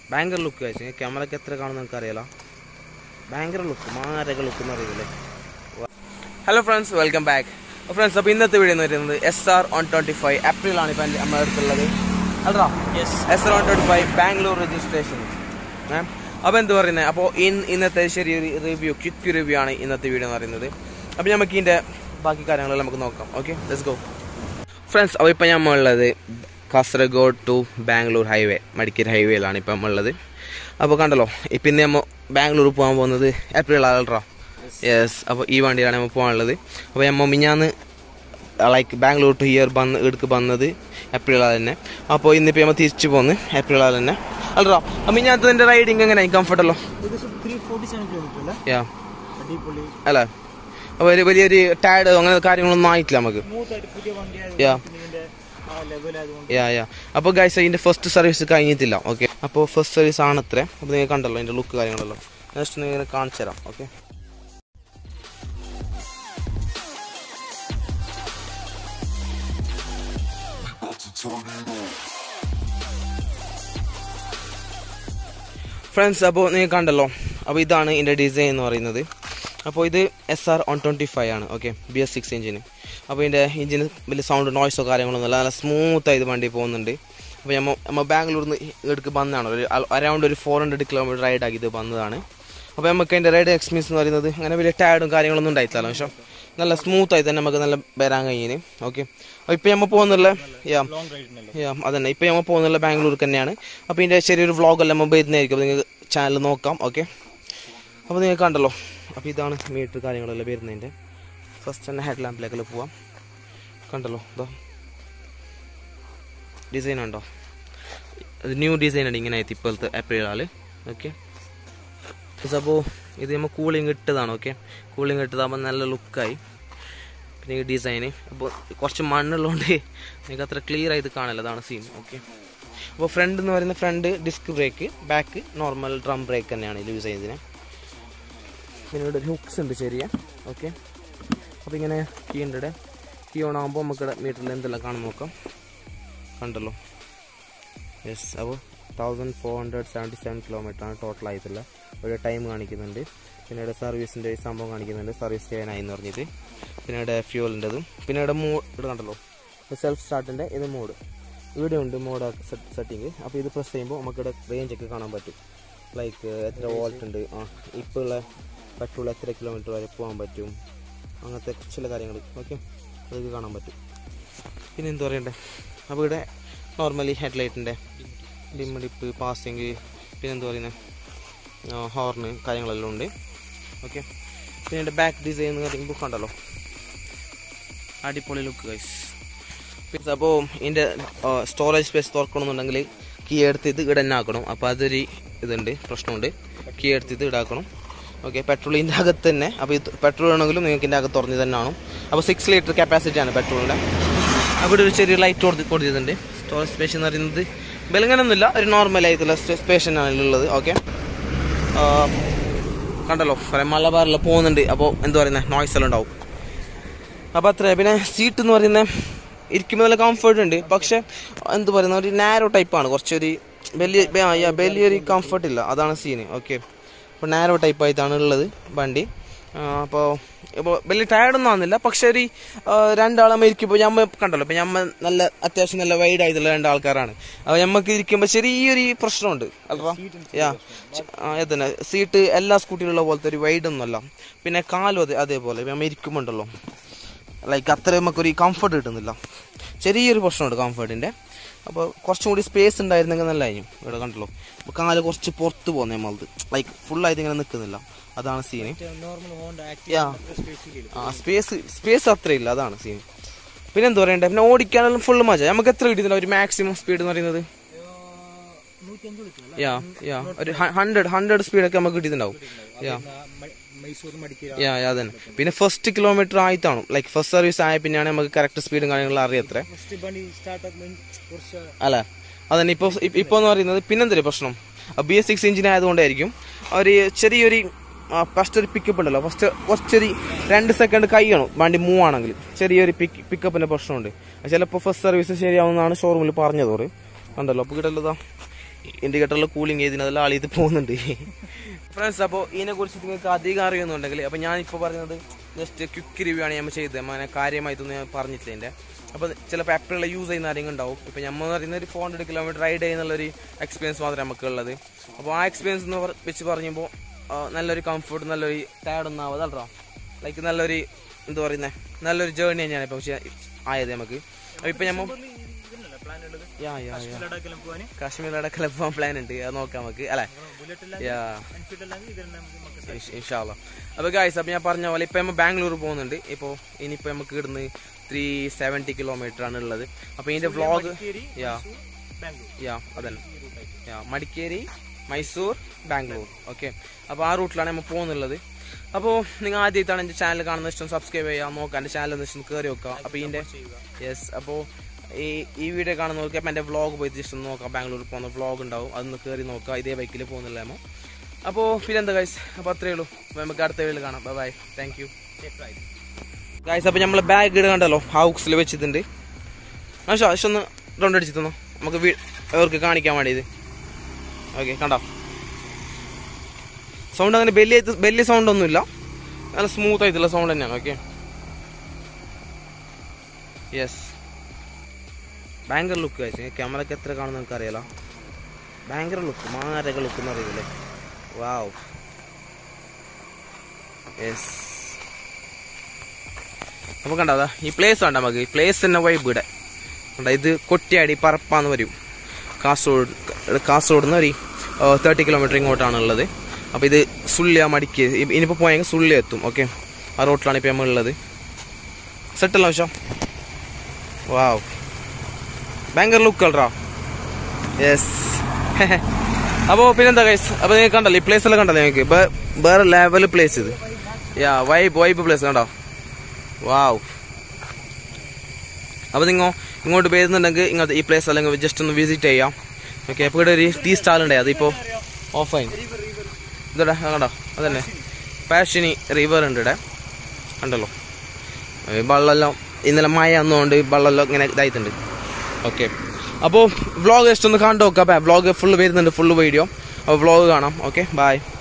ഭയങ്കര ലുക്ക് കഴിച്ചു. ക്യാമറയ്ക്ക് എത്ര കാണുന്ന എനിക്കറിയാലോ. ഭയങ്കര ലുക്ക്, മാരക ലുക്ക് എന്ന് പറയുന്നില്ലേ. Hello friends, welcome back friends. അപ്പോൾ ഇന്നത്തെ വീഡിയോ എന്ന് പറയുന്നത് SR125 ഏപ്രിലാണ് ഇപ്പം നമ്മുടെ അടുത്തുള്ളത് അല്ലടാ. SR125 Bangalore registration. അപ്പോൾ എന്ത് പറയുന്നത്, അപ്പോൾ ഇന്നത്തെ ചെറിയൊരു റിവ്യൂ, ക്വിക്ക് റിവ്യൂ ആണ് ഇന്നത്തെ വീഡിയോ എന്ന് പറയുന്നത്. അപ്പോൾ നമുക്ക് ഇതിൻ്റെ ബാക്കി കാര്യങ്ങളെല്ലാം നമുക്ക് നോക്കാം. Okay, let's go friends. അപ്പോൾ ഇപ്പം നമ്മളുള്ളത് കാസർഗോഡ് ടു ബാംഗ്ലൂർ ഹൈവേ, മടിക്കേരി ഹൈവേയിലാണ് ഇപ്പം നമ്മളുള്ളത്. അപ്പോൾ കണ്ടല്ലോ, ഇപ്പം ഇന്ന് നമ്മൾ ബാംഗ്ലൂർ പോകാൻ പോകുന്നത് ഏപ്രിൽ ആളറാ. യെസ്, അപ്പോൾ ഈ വണ്ടിയിലാണ് നമ്മൾ പോകാനുള്ളത്. അപ്പോൾ നമ്മൾ മിഞ്ഞാന്ന് ലൈക്ക് ബാംഗ്ലൂർ ടു ഹിയർ ഇടക്ക് വന്നത് ഏപ്രിൽ ആൾ തന്നെ. അപ്പോൾ ഇന്നിപ്പോൾ നമ്മൾ തിരിച്ചു പോകുന്നത് ഏപ്രിൽ ആൾ തന്നെ അല്ലറാ. അപ്പോൾ മിഞ്ഞാത്തതിൻ്റെ റൈഡിങ് എങ്ങനെ കംഫർട്ടല്ലോ? യാ അല്ല, അപ്പോൾ വലിയൊരു ടയർഡ് അങ്ങനെ കാര്യങ്ങളൊന്നും ആയിട്ടില്ല നമുക്ക്. യാ യാ യാ അപ്പോൾ ഗൈസ്, അതിൻ്റെ ഫസ്റ്റ് സർവീസ് കഴിഞ്ഞിട്ടില്ല. ഓക്കെ, അപ്പോൾ ഫസ്റ്റ് സർവീസ് ആണത്രേ. അപ്പോൾ നിങ്ങൾ കണ്ടല്ലോ അതിൻ്റെ ലുക്ക് കാര്യങ്ങളല്ലോ. ജസ്റ്റ് നിങ്ങൾ കാണിച്ചു തരാം. ഓക്കെ, ഫ്രണ്ട്സ്, അപ്പോൾ നിങ്ങൾ കണ്ടല്ലോ. അപ്പോൾ ഇതാണ് ഇതിൻ്റെ ഡിസൈൻ എന്ന് പറയുന്നത്. അപ്പോൾ ഇത് SR125 ആണ്. Okay, BS6 engine. അപ്പോൾ ഇതിൻ്റെ എഞ്ചിന് വലിയ സൗണ്ട് നോയ്സോ കാര്യങ്ങളൊന്നുമില്ല, നല്ല സ്മൂത്തായി ഇത് വണ്ടി പോകുന്നുണ്ട്. അപ്പോൾ നമ്മൾ ബാംഗ്ലൂരിൽ നിന്ന് ഇടയ്ക്ക് വന്നതാണ്, ഒരു അറൗണ്ട് ഒരു 400 കിലോമീറ്റർ റൈഡാക്കി ഇത് വന്നതാണ്. അപ്പോൾ നമുക്ക് അതിൻ്റെ റൈഡ് എക്സ്പീരിയൻസ് എന്ന് പറയുന്നത് അങ്ങനെ വലിയ ടയർഡും കാര്യങ്ങളൊന്നും ഉണ്ടായിട്ടില്ല, പക്ഷേ നല്ല സ്മൂത്തായി തന്നെ നമുക്ക് നല്ല വരാൻ കഴിഞ്ഞിന്. ഓക്കെ, അപ്പോൾ ഇപ്പോൾ നമ്മൾ പോകുന്നുള്ള അതന്നെ, ഇപ്പോൾ നമ്മൾ പോകുന്നുള്ള ബാംഗ്ലൂർക്ക് തന്നെയാണ്. അപ്പോൾ ഇതിൻ്റെ ചെറിയൊരു വ്ളോഗെല്ലാം നമ്മൾ വരുന്നതായിരിക്കും. അപ്പോൾ നിങ്ങൾക്ക് ചാനൽ നോക്കാം. ഓക്കെ, അപ്പോൾ നിങ്ങൾ കണ്ടല്ലോ. അപ്പോൾ ഇതാണ് മീറ്റർ കാര്യങ്ങളെല്ലാം വരുന്നതിൻ്റെ. ഫസ്റ്റ് തന്നെ ഹെഡ് ലാമ്പിലേക്കെല്ലാം പോവാം. കണ്ടല്ലോ, ഇതോ ഡിസൈൻ ഉണ്ടോ? അത് ന്യൂ ഡിസൈൻ ഉണ്ട്, ഇങ്ങനെ ആയിട്ട് ഇപ്പോഴത്തെ ഏപ്രിൽ ആൾ. ഓക്കെ, അപ്പോൾ ഇത് നമ്മൾ കൂളിംഗ് ഇട്ടതാണ്. ഓക്കെ, കൂളിംഗ് ഇട്ടതാകുമ്പോൾ നല്ല ലുക്കായി. പിന്നെ ഈ ഡിസൈന് അപ്പോൾ കുറച്ച് മണ്ണുള്ളതുകൊണ്ട് നിങ്ങൾക്ക് അത്ര ക്ലിയർ ആയിട്ട് കാണില്ല, അതാണ് സീൻ. ഓക്കെ, അപ്പോൾ ഫ്രണ്ട് എന്ന് പറയുന്ന front disc brake, back normal drum brake തന്നെയാണ് ഇത് യൂസ് ചെയ്യുന്നതിന്. പിന്നെ ഇവിടെ ഒരു ഹുക്സ് ഉണ്ട് ചെറിയ. ഓക്കെ, അപ്പോൾ ഇങ്ങനെ കീ ഉണ്ട് ഇവിടെ. കീ ഓൺ ആകുമ്പോൾ നമുക്കിവിടെ മീറ്ററിൽ എന്തെല്ലാം കാണാൻ നോക്കാം. കണ്ടല്ലോ. യെസ്, അപ്പോൾ 1477 കിലോമീറ്ററാണ് ടോട്ടലായിട്ടുള്ള ഒരു ടൈം കാണിക്കുന്നുണ്ട്. പിന്നെ ഇവിടെ സർവീസിൻ്റെ സംഭവം കാണിക്കുന്നുണ്ട്, സർവീസ് ചെയ്യാനായി എന്ന് പറഞ്ഞിട്ട്. പിന്നെ ഇവിടെ ഫ്യൂവലിൻ്റെതും. പിന്നെ ഇവിടെ ഇവിടെ കണ്ടല്ലോ, സെൽഫ് സ്റ്റാർട്ടിൻ്റെ ഇത് മോഡ് ഇവിടെ ഉണ്ട്, മോഡ് സെറ്റിങ്. അപ്പോൾ ഇത് പ്രസ് ചെയ്യുമ്പോൾ നമുക്കിവിടെ റേഞ്ചൊക്കെ കാണാൻ പറ്റും. ലൈക്ക് എത്ര വോൾട്ട് ഉണ്ട്, ഇപ്പോൾ ഉള്ള പെട്രോൾ എത്ര കിലോമീറ്റർ വരെ പോകാൻ പറ്റും, അങ്ങനത്തെ ചില കാര്യങ്ങൾ. ഓക്കെ, അതൊക്കെ കാണാൻ പറ്റും. പിന്നെ എന്ത് പറയണ്ടേ, അപ്പോൾ ഇവിടെ നോർമലി ഹെഡ്ലൈറ്റിൻ്റെ ഡിപ്പ്, പാസിങ്, പിന്നെ എന്താ പറയുന്നത് ഹോർണ് കാര്യങ്ങളെല്ലാം ഉണ്ട്. ഓക്കെ, പിന്നെ എൻ്റെ ബാക്ക് ഡിസൈൻ എന്ന് പറയുമ്പോൾ കണ്ടല്ലോ, അടിപൊളി ലുക്ക് ഗൈസ്. പിന്നെ അപ്പോൾ ഇതിൻ്റെ സ്റ്റോറേജ് സ്പേസ് തുറക്കണമെന്നുണ്ടെങ്കിൽ കീ എടുത്ത് ഇത് ഇവിടെ തന്നെ ആക്കണം. അപ്പോൾ അതൊരു ഇതുണ്ട്, പ്രശ്നമുണ്ട്. കീ എടുത്ത് ഇത് ഇടാക്കണം. ഓക്കെ, പെട്രോളിൻ്റെ അകത്ത് തന്നെ. അപ്പോൾ ഇത് പെട്രോൾ ആണെങ്കിലും നിങ്ങൾക്ക് ഇതിൻ്റെ അകത്ത് തുറഞ്ഞ് തന്നെ ആണോ. അപ്പോൾ 6 ലിറ്റർ കപ്പാസിറ്റിയാണ് പെട്രോളിൻ്റെ. അവിടെ ഒരു ചെറിയ ലൈറ്റ് കൊടുത്തിട്ടുണ്ട്. സ്റ്റോറേജ് സ്പേസ് എന്ന് പറയുന്നത് ബലങ്ങനൊന്നുമില്ല, ഒരു നോർമലായിട്ടുള്ള സ്പേഷനാണ് ഉള്ളത്. ഓക്കെ, കണ്ടല്ലോ കുറേ മലബാറിൽ പോകുന്നുണ്ട്. അപ്പോൾ എന്താ പറയുന്നത് നോയ്സ് എല്ലാം ഉണ്ടാവും. അപ്പോൾ അത്ര. പിന്നെ സീറ്റ് എന്ന് പറയുന്നത് ഇരിക്കുമ്പോൾ നല്ല കംഫർട്ട് ഉണ്ട്, പക്ഷെ എന്ത് പറയുന്നത് ഒരു നാരോ ടൈപ്പാണ്, കുറച്ചൊരു വലിയൊരു കംഫർട്ട് ഇല്ല, അതാണ് സീന്. ഓക്കെ, അപ്പോൾ നാരോ ടൈപ്പായിട്ടാണ് ഉള്ളത് വണ്ടി. അപ്പോൾ വലിയ ടയർഡൊന്നും ആവുന്നില്ല, പക്ഷെ ഒരു രണ്ടാളമ്മ ഇരിക്കുമ്പോൾ ഞമ്മ കണ്ടല്ലോ. അപ്പോൾ ഞമ്മ നല്ല അത്യാവശ്യം നല്ല വൈഡ് ആയിട്ടുള്ള 2 ആൾക്കാരാണ്. അപ്പോൾ ഞമ്മക്ക് ഇരിക്കുമ്പോൾ ചെറിയൊരു പ്രശ്നമുണ്ട് അല്ലറാ. അതന്നെ, സീറ്റ് എല്ലാ സ്കൂട്ടിയിലുള്ള പോലത്തെ ഒരു വൈഡൊന്നും അല്ല. പിന്നെ കാലും അതേപോലെ നമ്മൾ ഇരിക്കുമ്പോൾ ഉണ്ടല്ലോ, ലൈക്ക് അത്ര നമുക്കൊരു കംഫർട്ട് കിട്ടുന്നില്ല, ചെറിയൊരു പ്രശ്നമുണ്ട് കംഫർട്ടിൻ്റെ. അപ്പോൾ കുറച്ചും കൂടി സ്പേസ് ഉണ്ടായിരുന്നെങ്കിൽ നല്ലതായിരിക്കും. ഇവിടെ കണ്ടല്ലോ, അപ്പോൾ കാല് കുറച്ച് പുറത്ത് പോകുന്നത് നമ്മളത്, ലൈക്ക് ഫുള്ളായിട്ട് ഇങ്ങനെ നിൽക്കുന്നില്ല, അതാണ് സീന്. സ്പേസ് അത്രയില്ല, അതാണ് സീൻ. പിന്നെ എന്താ പറയണ്ടേ, പിന്നെ ഓടിക്കാനെല്ലാം ഫുള്ള് മജ. നമുക്ക് എത്ര കിട്ടിയില്ല ഒരു മാക്സിമം സ്പീഡ് എന്ന് പറയുന്നത്? ഒരു 100 സ്പീഡൊക്കെ നമുക്ക് കിട്ടിയിട്ടുണ്ടാവും. അതന്നെ. പിന്നെ ഫസ്റ്റ് കിലോമീറ്റർ ആയിട്ടാണ്, ലൈക്ക് ഫസ്റ്റ് സർവീസ് ആയ പിന്നെയാണ് നമുക്ക് കറക്റ്റ് സ്പീഡും കാര്യങ്ങളും അറിയത്രേ അല്ല. അതന്നെ, ഇപ്പോൾ എന്ന് പറയുന്നത് പിന്നെന്തൊരു പ്രശ്നം, BS6 എഞ്ചിൻ ആയതുകൊണ്ടായിരിക്കും ഒരു ചെറിയൊരു ഫസ്റ്റ് ഒരു പിക്കപ്പ് ഉണ്ടല്ലോ, ഫസ്റ്റ് കുറച്ചൊരു 2 സെക്കൻഡ് കഴിയണം വണ്ടി മൂവ് ആണെങ്കിൽ, ചെറിയൊരു പിക്കപ്പിന്റെ പ്രശ്നമുണ്ട്. ചിലപ്പോൾ ഫസ്റ്റ് സർവീസ് ശരിയാവുന്നതാണ് ഷോറൂമിൽ പറഞ്ഞതോറ്. കണ്ടല്ലോ, അപ്പോൾ കിട്ടല്ലോ ഇൻഡിക്കേറ്ററിൽ കൂളിംഗ് ചെയ്തിനെല്ലാം ആൾ ഇത് പോകുന്നുണ്ട് ഫ്രണ്ട്സ്. അപ്പോൾ ഇതിനെക്കുറിച്ച് നിങ്ങൾക്ക് അധികം അറിയുന്നുണ്ടെങ്കിൽ അപ്പോൾ ഞാനിപ്പോൾ പറയുന്നത് ജസ്റ്റ് ക്വിക്ക് റിവ്യൂ ആണ് നമ്മൾ ചെയ്തത്. അങ്ങനെ കാര്യമായിട്ടൊന്നും ഞാൻ പറഞ്ഞിട്ടില്ല എൻ്റെ. അപ്പോൾ ചിലപ്പോൾ ആപ്പിളിലെ യൂസ് ചെയ്യുന്ന ആരെങ്കിലും ഉണ്ടാവും. ഇപ്പോൾ നമ്മൾ പറയുന്ന ഒരു 400 കിലോമീറ്റർ റൈഡ് ചെയ്യുന്നുള്ളൊരു എക്സ്പീരിയൻസ് മാത്രമേ നമുക്കുള്ളത്. അപ്പോൾ ആ എക്സ്പീരിയൻസ് എന്ന് വെച്ച് പറയുമ്പോൾ നല്ലൊരു കംഫർട്ട്, നല്ലൊരു ടയർഡൊന്നും ആവാതല്ലോ, ലൈക്ക് നല്ലൊരു എന്താ പറയുന്നത് നല്ലൊരു ജേർണി തന്നെയാണ് ഇപ്പോൾ പക്ഷേ ആയത് നമുക്ക്. അപ്പോൾ ഇപ്പം നമ്മൾ കാശ്മീർ ലഡാക്കെല്ലാം പോകാൻ പ്ലാൻ ഉണ്ട്, അത് നോക്കാം നമുക്ക് അല്ലേ. ഇൻഷാ അല്ലാ. അപ്പോൾ ഗായ്സ്, അപ്പോൾ ഞാൻ പറഞ്ഞ പോലെ ഇപ്പോൾ നമ്മൾ ബാംഗ്ലൂർ പോകുന്നുണ്ട്. ഇപ്പോൾ ഇനിയിപ്പോൾ നമുക്ക് ഇവിടുന്ന് 370 കിലോമീറ്റർ ആണ് ഉള്ളത്. അപ്പോൾ ഇതിൻ്റെ വ്ളോഗ് അതന്നെ മടിക്കേരി, മൈസൂർ, ബാംഗ്ലൂർ. ഓക്കെ, അപ്പോൾ ആ റൂട്ടിലാണ് നമ്മൾ പോകുന്നുള്ളത്. അപ്പോൾ നിങ്ങൾ ആദ്യമായിട്ടാണ് എൻ്റെ ചാനൽ കാണുന്ന ഇഷ്ടം സബ്സ്ക്രൈബ് ചെയ്യാം, നോക്കാം എൻ്റെ ചാനൽ ഒന്ന് ഇഷ്ടം കയറി വെക്കാം. അപ്പോൾ ഇതിൻ്റെ അപ്പോൾ ഈ വീഡിയോ കാണുന്നവർക്ക് അപ്പോൾ എൻ്റെ വ്ളോഗ് പോയി ഇഷ്ടം നോക്കാം. ബാംഗ്ലൂർ പോകുന്ന വ്ളോഗ് ഉണ്ടാവും, അതൊന്ന് കയറി നോക്കാം. ഇതേ ബൈക്കിൽ പോകുന്നില്ല നമ്മൾ. അപ്പോൾ പിന്നെന്താ ഗൈസ്, അപ്പോൾ അത്രയേ ഉള്ളൂ. അപ്പോൾ നമുക്ക് അടുത്ത വീഡിയോയിൽ കാണാം. Bye, thank you guys. അപ്പോൾ നമ്മൾ ബാഗ് ഇട കണ്ടല്ലോ, ഹൗക്സിൽ വെച്ചിട്ടുണ്ട്. ആശാ ഇഷ്ടം ഒന്ന് റൗണ്ട് അടിച്ച് തന്നോ നമുക്ക് അവർക്ക് കാണിക്കാൻ വേണ്ടി. ഇത് ഓക്കെ, കണ്ടോ സൗണ്ട് അങ്ങനെ വലിയ സൗണ്ട് ഒന്നുമില്ല, നല്ല സ്മൂത്ത് ആയിട്ടുള്ള സൗണ്ട് തന്നെയാണ്. ഓക്കെ, യെസ്, ഭയങ്കര ലുക്ക് കഴിച്ചു. ക്യാമറയ്ക്ക് എത്ര കാണുന്ന നമുക്ക് അറിയാലോ. ഭയങ്കര ലുക്ക്, മാരക ലുക്ക് എന്ന് അറിയില്ലേ. Wow, yes. അപ്പോൾ കണ്ടോ ഈ പ്ലേസ് വേണ്ട നമുക്ക്, ഈ പ്ലേസ് തന്നെ വൈബ് ഇവിടെ കണ്ടോ. ഇത് കൊട്ടിയാടി പറപ്പാന്ന് വരും. കാസർഗോഡ് നിന്ന് ഒരു 30 കിലോമീറ്റർ ഇങ്ങോട്ടാണുള്ളത്. അപ്പോൾ ഇത് സുള്ളിയ മടിക്ക് ഇനിയിപ്പോൾ പോയെങ്കിൽ സുള്ളി എത്തും. ഓക്കെ, ആ റോട്ടിലാണ് ഇപ്പോൾ നമ്മൾ ഉള്ളത്. സെറ്റല്ല ആവശ്യം. വാവ്, ഭയങ്കര ലുക്ക് കളറാ. യെസ്. അപ്പോൾ പിന്നെന്താ ഗൈസ്, അപ്പോൾ നിങ്ങൾക്ക് കണ്ടല്ലോ ഈ പ്ലേസ് എല്ലാം കണ്ടല്ലോ നിങ്ങൾക്ക്. വേറെ ലെവൽ പ്ലേസ് ഇത്. വൈബ് പ്ലേസ് കണ്ടോ. വാവ്. അപ്പോൾ നിങ്ങൾ ഇങ്ങോട്ട് വരുന്നുണ്ടെങ്കിൽ ഇങ്ങനത്തെ ഈ പ്ലേസ് അല്ലെങ്കിൽ ജസ്റ്റ് ഒന്ന് വിസിറ്റ് ചെയ്യാം. ഓക്കെ, അപ്പോൾ ഇവിടെ ഒരു ടീ സ്റ്റാൾ ഉണ്ടായി, അതിപ്പോൾ ഓഫായി. ഇതോടെ കണ്ടോ, അതന്നെ പാഷനി റിവർ ഉണ്ട് ഇവിടെ കണ്ടല്ലോ. വെള്ളമെല്ലാം ഇന്നലെ മഴ വന്നുകൊണ്ട് വെള്ളമെല്ലാം ഇങ്ങനെ ഇതായിട്ടുണ്ട്. ഓക്കെ, അപ്പോൾ വ്ളോഗ് ജസ്റ്റ് ഒന്ന് കണ്ടു നോക്കാം. വ്ളോഗ് ഫുള്ള് വരുന്നുണ്ട്, ഫുള്ള് വീഡിയോ. അപ്പോൾ വ്ളോഗ് കാണാം. Okay, by.